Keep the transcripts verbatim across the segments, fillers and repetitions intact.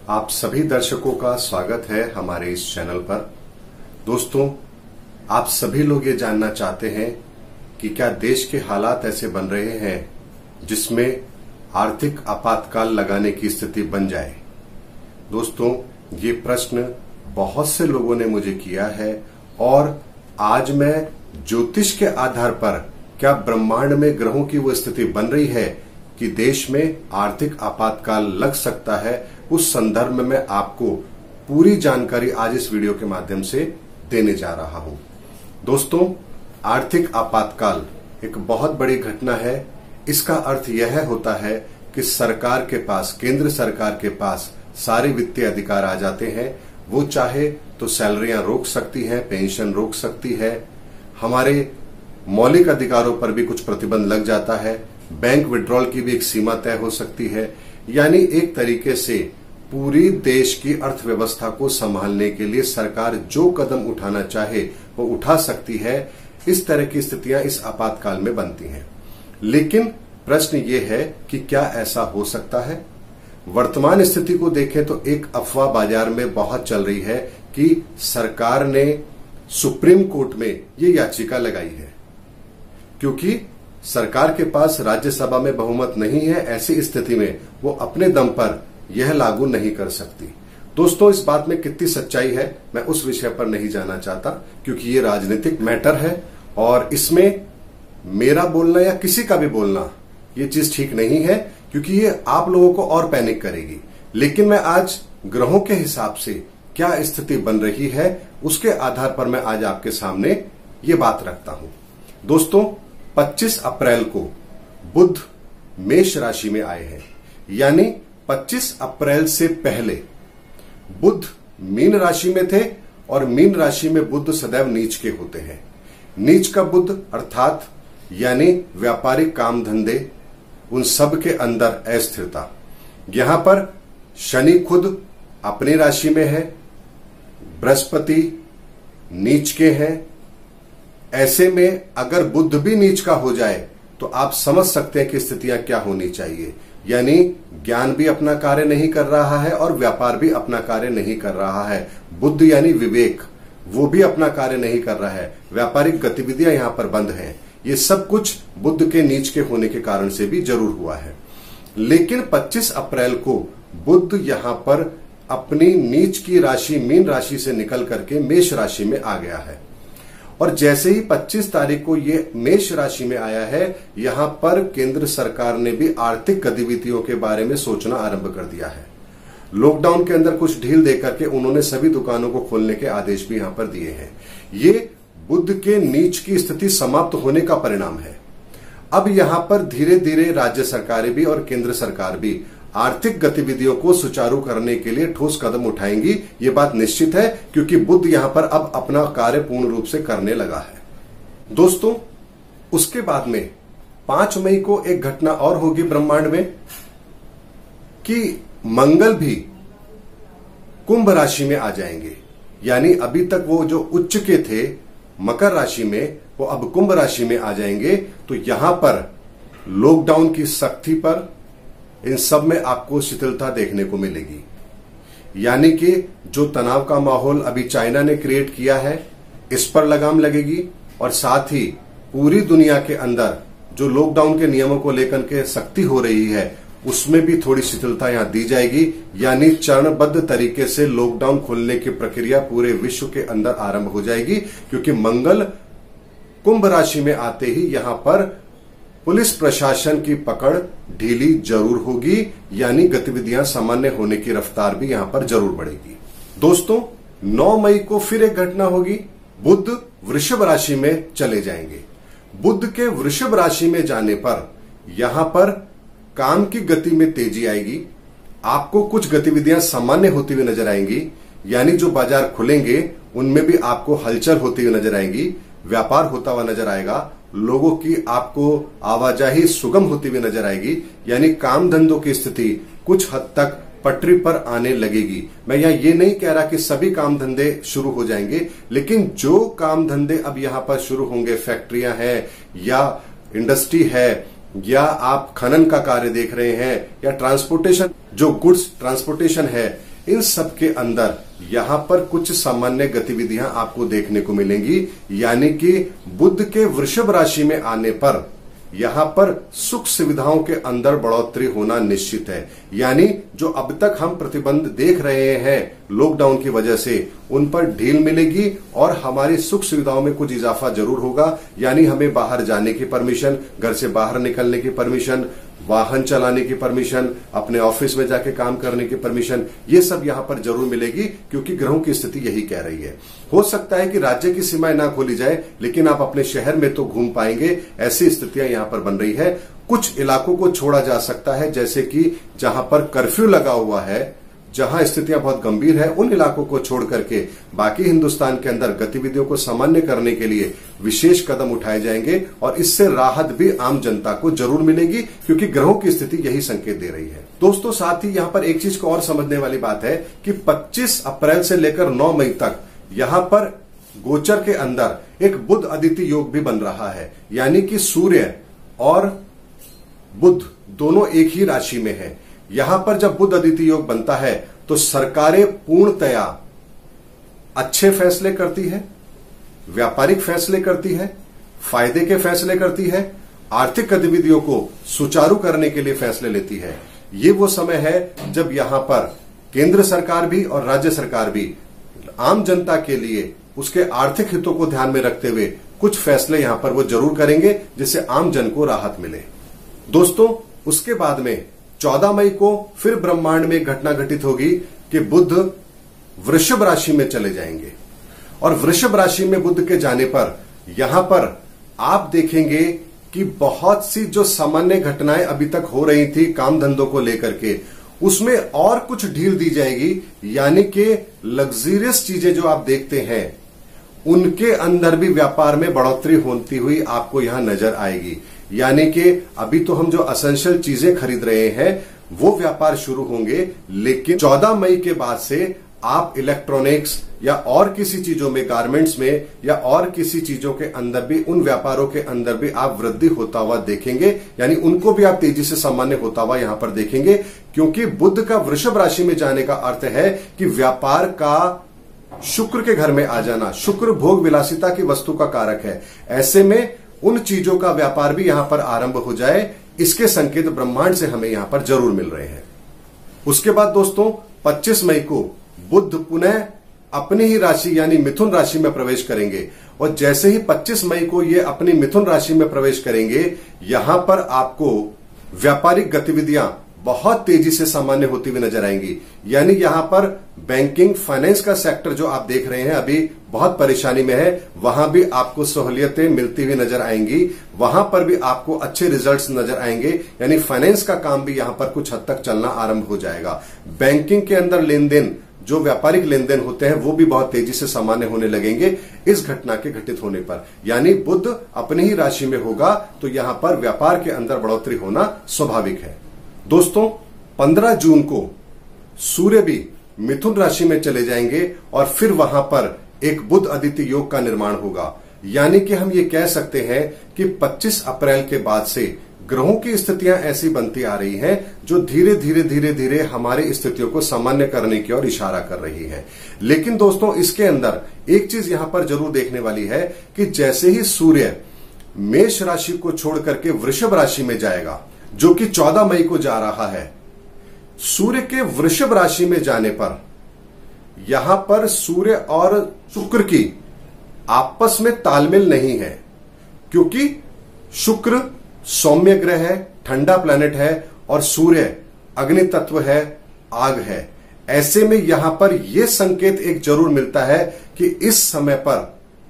आप सभी दर्शकों का स्वागत है हमारे इस चैनल पर। दोस्तों, आप सभी लोग ये जानना चाहते हैं कि क्या देश के हालात ऐसे बन रहे हैं जिसमें आर्थिक आपातकाल लगाने की स्थिति बन जाए। दोस्तों, ये प्रश्न बहुत से लोगों ने मुझे किया है और आज मैं ज्योतिष के आधार पर क्या ब्रह्मांड में ग्रहों की वो स्थिति बन रही है कि देश में आर्थिक आपातकाल लग सकता है, उस संदर्भ में मैं आपको पूरी जानकारी आज इस वीडियो के माध्यम से देने जा रहा हूं। दोस्तों, आर्थिक आपातकाल एक बहुत बड़ी घटना है। इसका अर्थ यह होता है कि सरकार के पास, केंद्र सरकार के पास सारे वित्तीय अधिकार आ जाते हैं। वो चाहे तो सैलरियां रोक सकती है, पेंशन रोक सकती है, हमारे मौलिक अधिकारों पर भी कुछ प्रतिबंध लग जाता है, बैंक विड्रॉल की भी एक सीमा तय हो सकती है। यानी एक तरीके से पूरी देश की अर्थव्यवस्था को संभालने के लिए सरकार जो कदम उठाना चाहे वो उठा सकती है। इस तरह की स्थितियां इस आपातकाल में बनती हैं। लेकिन प्रश्न ये है कि क्या ऐसा हो सकता है? वर्तमान स्थिति को देखें तो एक अफवाह बाजार में बहुत चल रही है कि सरकार ने सुप्रीम कोर्ट में ये याचिका लगाई है क्योंकि सरकार के पास राज्यसभा में बहुमत नहीं है। ऐसी स्थिति में वो अपने दम पर यह लागू नहीं कर सकती। दोस्तों, इस बात में कितनी सच्चाई है मैं उस विषय पर नहीं जाना चाहता क्योंकि ये राजनीतिक मैटर है और इसमें मेरा बोलना या किसी का भी बोलना ये चीज ठीक नहीं है क्योंकि ये आप लोगों को और पैनिक करेगी। लेकिन मैं आज ग्रहों के हिसाब से क्या स्थिति बन रही है उसके आधार पर मैं आज आपके सामने ये बात रखता हूं। दोस्तों, पच्चीस अप्रैल को बुध मेष राशि में आए हैं, यानी पच्चीस अप्रैल से पहले बुध मीन राशि में थे और मीन राशि में बुध सदैव नीच के होते हैं। नीच का बुध अर्थात यानी व्यापारिक काम धंधे, उन सब के अंदर अस्थिरता। यहां पर शनि खुद अपनी राशि में है, बृहस्पति नीच के हैं। ऐसे में अगर बुध भी नीच का हो जाए तो आप समझ सकते हैं कि स्थितियां क्या होनी चाहिए। यानी ज्ञान भी अपना कार्य नहीं कर रहा है और व्यापार भी अपना कार्य नहीं कर रहा है। बुध यानी विवेक, वो भी अपना कार्य नहीं कर रहा है। व्यापारिक गतिविधियां यहां पर बंद हैं। ये सब कुछ बुध के नीच के होने के कारण से भी जरूर हुआ है। लेकिन पच्चीस अप्रैल को बुध यहां पर अपनी नीच की राशि मीन राशि से निकल करके मेष राशि में आ गया है और जैसे ही पच्चीस तारीख को ये मेष राशि में आया है, यहां पर केंद्र सरकार ने भी आर्थिक गतिविधियों के बारे में सोचना आरंभ कर दिया है। लॉकडाउन के अंदर कुछ ढील देकर के उन्होंने सभी दुकानों को खोलने के आदेश भी यहां पर दिए हैं। ये बुध के नीच की स्थिति समाप्त होने का परिणाम है। अब यहां पर धीरे धीरे राज्य सरकारें भी और केंद्र सरकार भी आर्थिक गतिविधियों को सुचारू करने के लिए ठोस कदम उठाएंगी। ये बात निश्चित है क्योंकि बुध यहां पर अब अपना कार्य पूर्ण रूप से करने लगा है। दोस्तों, उसके बाद में पांच मई को एक घटना और होगी ब्रह्मांड में कि मंगल भी कुंभ राशि में आ जाएंगे। यानी अभी तक वो जो उच्च के थे मकर राशि में, वो अब कुंभ राशि में आ जाएंगे। तो यहां पर लॉकडाउन की सख्ती पर इन सब में आपको शिथिलता देखने को मिलेगी। यानी कि जो तनाव का माहौल अभी चाइना ने क्रिएट किया है, इस पर लगाम लगेगी और साथ ही पूरी दुनिया के अंदर जो लॉकडाउन के नियमों को लेकर के सख्ती हो रही है उसमें भी थोड़ी शिथिलता यहां दी जाएगी। यानी चरणबद्ध तरीके से लॉकडाउन खोलने की प्रक्रिया पूरे विश्व के अंदर आरंभ हो जाएगी क्योंकि मंगल कुंभ राशि में आते ही यहां पर पुलिस प्रशासन की पकड़ ढीली जरूर होगी। यानी गतिविधियां सामान्य होने की रफ्तार भी यहां पर जरूर बढ़ेगी। दोस्तों, नौ मई को फिर एक घटना होगी। बुध वृषभ राशि में चले जाएंगे। बुध के वृषभ राशि में जाने पर यहां पर काम की गति में तेजी आएगी। आपको कुछ गतिविधियां सामान्य होती हुई नजर आएंगी। यानी जो बाजार खुलेंगे उनमें भी आपको हलचल होती हुई नजर आएगी, व्यापार होता हुआ नजर आएगा, लोगों की आपको आवाजाही सुगम होती हुई नजर आएगी। यानी काम धंधों की स्थिति कुछ हद तक पटरी पर आने लगेगी। मैं यहां ये नहीं कह रहा कि सभी काम धंधे शुरू हो जाएंगे, लेकिन जो काम धंधे अब यहां पर शुरू होंगे, फैक्ट्रियां हैं या इंडस्ट्री है या आप खनन का कार्य देख रहे हैं या ट्रांसपोर्टेशन, जो गुड्स ट्रांसपोर्टेशन है, इन सब के अंदर यहां पर कुछ सामान्य गतिविधियां आपको देखने को मिलेंगी, यानी कि बुध के वृषभ राशि में आने पर यहां पर सुख सुविधाओं के अंदर बढ़ोतरी होना निश्चित है। यानी जो अब तक हम प्रतिबंध देख रहे हैं लॉकडाउन की वजह से, उन पर ढील मिलेगी और हमारी सुख सुविधाओं में कुछ इजाफा जरूर होगा। यानी हमें बाहर जाने की परमिशन, घर से बाहर निकलने की परमिशन, वाहन चलाने की परमिशन, अपने ऑफिस में जाके काम करने की परमिशन, ये सब यहां पर जरूर मिलेगी, क्योंकि ग्रहों की स्थिति यही कह रही है। हो सकता है कि राज्य की सीमाएं ना खोली जाए, लेकिन आप अपने शहर में तो घूम पाएंगे, ऐसी स्थितियां यहां पर बन रही है। कुछ इलाकों को छोड़ा जा सकता है, जैसे कि जहां पर कर्फ्यू लगा हुआ है, जहां स्थितियां बहुत गंभीर है, उन इलाकों को छोड़ करके बाकी हिंदुस्तान के अंदर गतिविधियों को सामान्य करने के लिए विशेष कदम उठाए जाएंगे और इससे राहत भी आम जनता को जरूर मिलेगी, क्योंकि ग्रहों की स्थिति यही संकेत दे रही है। दोस्तों, साथ ही यहां पर एक चीज को और समझने वाली बात है कि पच्चीस अप्रैल से लेकर नौ मई तक यहां पर गोचर के अंदर एक बुध अदिति योग भी बन रहा है। यानी कि सूर्य और बुध दोनों एक ही राशि में है। यहां पर जब बुध अदिति योग बनता है तो सरकारें पूर्णतया अच्छे फैसले करती है, व्यापारिक फैसले करती है, फायदे के फैसले करती है, आर्थिक गतिविधियों को सुचारू करने के लिए फैसले लेती है। ये वो समय है जब यहां पर केंद्र सरकार भी और राज्य सरकार भी आम जनता के लिए उसके आर्थिक हितों को ध्यान में रखते हुए कुछ फैसले यहां पर वो जरूर करेंगे, जिससे आम जन को राहत मिले। दोस्तों, उसके बाद में चौदह मई को फिर ब्रह्मांड में घटना घटित होगी कि बुध वृषभ राशि में चले जाएंगे और वृषभ राशि में बुध के जाने पर यहां पर आप देखेंगे कि बहुत सी जो सामान्य घटनाएं अभी तक हो रही थी काम धंधों को लेकर के, उसमें और कुछ ढील दी जाएगी। यानी कि लग्जरियस चीजें जो आप देखते हैं उनके अंदर भी व्यापार में बढ़ोतरी होती हुई आपको यहां नजर आएगी। यानी कि अभी तो हम जो असेंशियल चीजें खरीद रहे हैं वो व्यापार शुरू होंगे, लेकिन चौदह मई के बाद से आप इलेक्ट्रॉनिक्स या और किसी चीजों में, गारमेंट्स में या और किसी चीजों के अंदर भी, उन व्यापारों के अंदर भी आप वृद्धि होता हुआ देखेंगे। यानी उनको भी आप तेजी से सामान्य होता हुआ यहां पर देखेंगे, क्योंकि बुध का वृषभ राशि में जाने का अर्थ है कि व्यापार का शुक्र के घर में आ जाना। शुक्र भोग विलासिता की वस्तु का कारक है। ऐसे में उन चीजों का व्यापार भी यहां पर आरंभ हो जाए, इसके संकेत ब्रह्मांड से हमें यहां पर जरूर मिल रहे हैं। उसके बाद दोस्तों, पच्चीस मई को बुध पुनः अपनी ही राशि यानी मिथुन राशि में प्रवेश करेंगे और जैसे ही पच्चीस मई को ये अपनी मिथुन राशि में प्रवेश करेंगे, यहां पर आपको व्यापारिक गतिविधियां बहुत तेजी से सामान्य होती हुई नजर आएंगी। यानी यहां पर बैंकिंग, फाइनेंस का सेक्टर जो आप देख रहे हैं अभी बहुत परेशानी में है, वहां भी आपको सहूलियतें मिलती हुई नजर आएंगी, वहां पर भी आपको अच्छे रिजल्ट्स नजर आएंगे। यानी फाइनेंस का काम भी यहां पर कुछ हद तक चलना आरंभ हो जाएगा। बैंकिंग के अंदर लेन देन, जो व्यापारिक लेन देन होते हैं, वो भी बहुत तेजी से सामान्य होने लगेंगे इस घटना के घटित होने पर। यानी बुध अपनी ही राशि में होगा तो यहां पर व्यापार के अंदर बढ़ोतरी होना स्वाभाविक है। दोस्तों, पंद्रह जून को सूर्य भी मिथुन राशि में चले जाएंगे और फिर वहां पर एक बुध अदिति योग का निर्माण होगा। यानी कि हम ये कह सकते हैं कि पच्चीस अप्रैल के बाद से ग्रहों की स्थितियां ऐसी बनती आ रही हैं जो धीरे धीरे धीरे धीरे हमारी स्थितियों को सामान्य करने की ओर इशारा कर रही है। लेकिन दोस्तों, इसके अंदर एक चीज यहां पर जरूर देखने वाली है कि जैसे ही सूर्य मेष राशि को छोड़ करके वृषभ राशि में जाएगा, जो कि चौदह मई को जा रहा है, सूर्य के वृषभ राशि में जाने पर यहां पर सूर्य और शुक्र की आपस में तालमेल नहीं है, क्योंकि शुक्र सौम्य ग्रह है, ठंडा प्लैनेट है और सूर्य अग्नि तत्व है, आग है। ऐसे में यहां पर यह संकेत एक जरूर मिलता है कि इस समय पर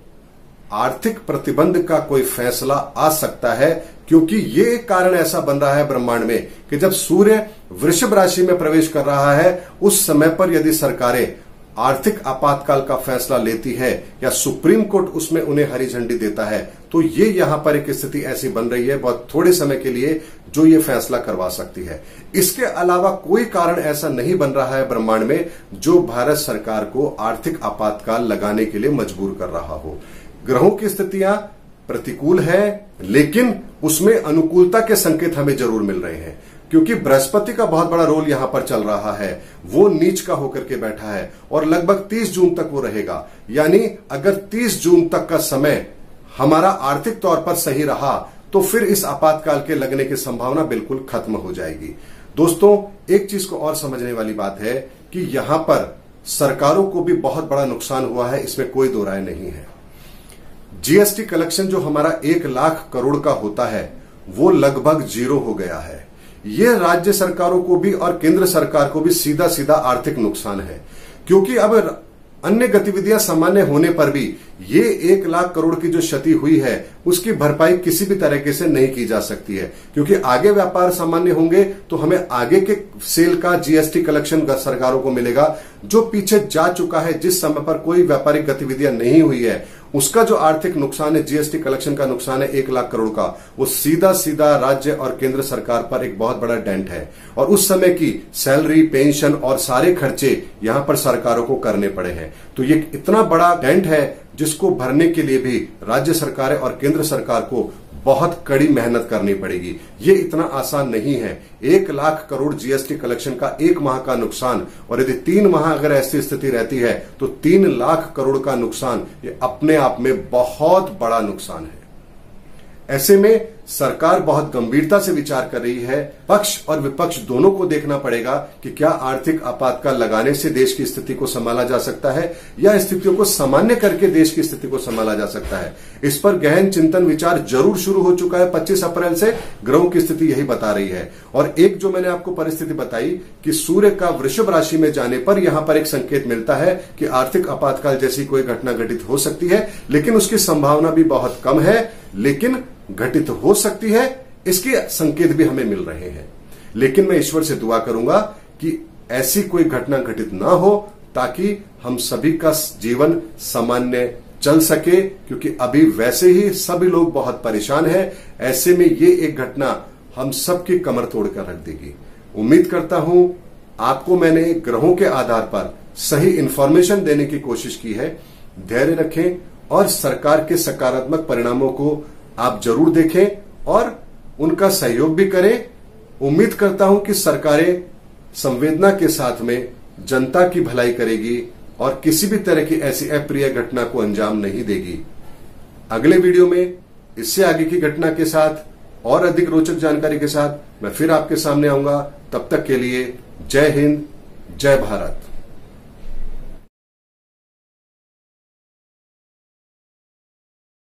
आर्थिक प्रतिबंध का कोई फैसला आ सकता है, क्योंकि ये कारण ऐसा बन रहा है ब्रह्मांड में कि जब सूर्य वृषभ राशि में प्रवेश कर रहा है, उस समय पर यदि सरकारें आर्थिक आपातकाल का फैसला लेती है या सुप्रीम कोर्ट उसमें उन्हें हरी झंडी देता है, तो ये यहां पर एक स्थिति ऐसी बन रही है बहुत थोड़े समय के लिए जो ये फैसला करवा सकती है। इसके अलावा कोई कारण ऐसा नहीं बन रहा है ब्रह्मांड में जो भारत सरकार को आर्थिक आपातकाल लगाने के लिए मजबूर कर रहा हो। ग्रहों की स्थितियां प्रतिकूल है, लेकिन उसमें अनुकूलता के संकेत हमें जरूर मिल रहे हैं। क्योंकि बृहस्पति का बहुत बड़ा रोल यहां पर चल रहा है। वो नीच का होकर के बैठा है और लगभग तीस जून तक वो रहेगा। यानी अगर तीस जून तक का समय हमारा आर्थिक तौर पर सही रहा तो फिर इस आपातकाल के लगने की संभावना बिल्कुल खत्म हो जाएगी। दोस्तों, एक चीज को और समझने वाली बात है कि यहां पर सरकारों को भी बहुत बड़ा नुकसान हुआ है, इसमें कोई दो राय नहीं है। जीएसटी कलेक्शन जो हमारा एक लाख करोड़ का होता है वो लगभग जीरो हो गया है। यह राज्य सरकारों को भी और केंद्र सरकार को भी सीधा सीधा आर्थिक नुकसान है, क्योंकि अब अन्य गतिविधियां सामान्य होने पर भी ये एक लाख करोड़ की जो क्षति हुई है उसकी भरपाई किसी भी तरीके से नहीं की जा सकती है, क्योंकि आगे व्यापार सामान्य होंगे तो हमें आगे के सेल का जीएसटी कलेक्शन सरकारों को मिलेगा। जो पीछे जा चुका है, जिस समय पर कोई व्यापारिक गतिविधियां नहीं हुई है, उसका जो आर्थिक नुकसान है, जीएसटी कलेक्शन का नुकसान है एक लाख करोड़ का, वो सीधा सीधा राज्य और केंद्र सरकार पर एक बहुत बड़ा डेंट है। और उस समय की सैलरी, पेंशन और सारे खर्चे यहां पर सरकारों को करने पड़े हैं। तो ये इतना बड़ा डेंट है जिसको भरने के लिए भी राज्य सरकारें और केंद्र सरकार को बहुत कड़ी मेहनत करनी पड़ेगी। ये इतना आसान नहीं है। एक लाख करोड़ जीएसटी कलेक्शन का एक माह का नुकसान, और यदि तीन माह अगर ऐसी स्थिति रहती है तो तीन लाख करोड़ का नुकसान, ये अपने आप में बहुत बड़ा नुकसान है। ऐसे में सरकार बहुत गंभीरता से विचार कर रही है। पक्ष और विपक्ष दोनों को देखना पड़ेगा कि क्या आर्थिक आपातकाल लगाने से देश की स्थिति को संभाला जा सकता है या स्थितियों को सामान्य करके देश की स्थिति को संभाला जा सकता है। इस पर गहन चिंतन विचार जरूर शुरू हो चुका है। पच्चीस अप्रैल से ग्रहों की स्थिति यही बता रही है। और एक जो मैंने आपको परिस्थिति बताई कि सूर्य का वृषभ राशि में जाने पर यहां पर एक संकेत मिलता है कि आर्थिक आपातकाल जैसी कोई घटना घटित हो सकती है, लेकिन उसकी संभावना भी बहुत कम है, लेकिन घटित हो सकती है, इसके संकेत भी हमें मिल रहे हैं। लेकिन मैं ईश्वर से दुआ करूंगा कि ऐसी कोई घटना घटित ना हो, ताकि हम सभी का जीवन सामान्य चल सके, क्योंकि अभी वैसे ही सभी लोग बहुत परेशान हैं। ऐसे में ये एक घटना हम सबकी कमर तोड़कर रख देगी। उम्मीद करता हूं आपको मैंने ग्रहों के आधार पर सही इंफॉर्मेशन देने की कोशिश की है। धैर्य रखें और सरकार के सकारात्मक परिणामों को आप जरूर देखें और उनका सहयोग भी करें। उम्मीद करता हूं कि सरकारें संवेदना के साथ में जनता की भलाई करेगी और किसी भी तरह की ऐसी अप्रिय घटना को अंजाम नहीं देगी। अगले वीडियो में इससे आगे की घटना के साथ और अधिक रोचक जानकारी के साथ मैं फिर आपके सामने आऊंगा। तब तक के लिए जय हिंद, जय भारत।